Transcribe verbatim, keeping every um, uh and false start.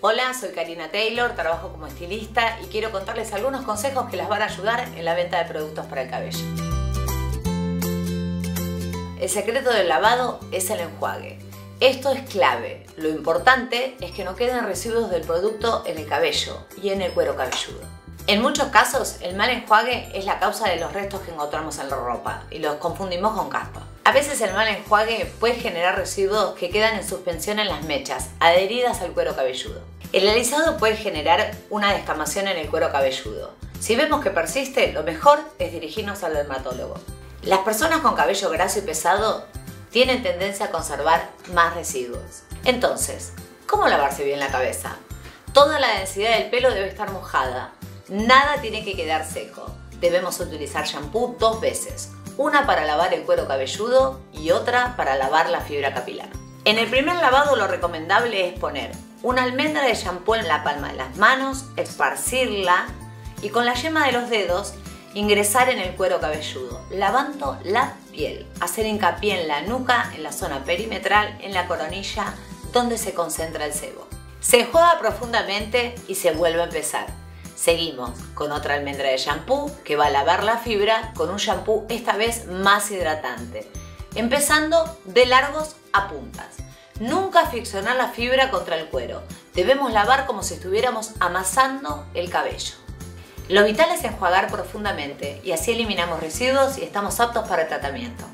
Hola, soy Karina Taylor, trabajo como estilista y quiero contarles algunos consejos que les van a ayudar en la venta de productos para el cabello. El secreto del lavado es el enjuague. Esto es clave. Lo importante es que no queden residuos del producto en el cabello y en el cuero cabelludo. En muchos casos, el mal enjuague es la causa de los restos que encontramos en la ropa y los confundimos con caspa. A veces el mal enjuague puede generar residuos que quedan en suspensión en las mechas, adheridas al cuero cabelludo. El alisado puede generar una descamación en el cuero cabelludo. Si vemos que persiste, lo mejor es dirigirnos al dermatólogo. Las personas con cabello graso y pesado tienen tendencia a conservar más residuos. Entonces, ¿cómo lavarse bien la cabeza? Toda la densidad del pelo debe estar mojada. Nada tiene que quedar seco. Debemos utilizar shampoo dos veces. Una para lavar el cuero cabelludo y otra para lavar la fibra capilar. En el primer lavado lo recomendable es poner una almendra de shampoo en la palma de las manos, esparcirla y con la yema de los dedos ingresar en el cuero cabelludo, lavando la piel. Hacer hincapié en la nuca, en la zona perimetral, en la coronilla, donde se concentra el sebo. Se enjuaga profundamente y se vuelve a empezar. Seguimos con otra almendra de shampoo que va a lavar la fibra con un shampoo esta vez más hidratante, empezando de largos a puntas. Nunca friccionar la fibra contra el cuero. Debemos lavar como si estuviéramos amasando el cabello. Lo vital es enjuagar profundamente y así eliminamos residuos y estamos aptos para el tratamiento.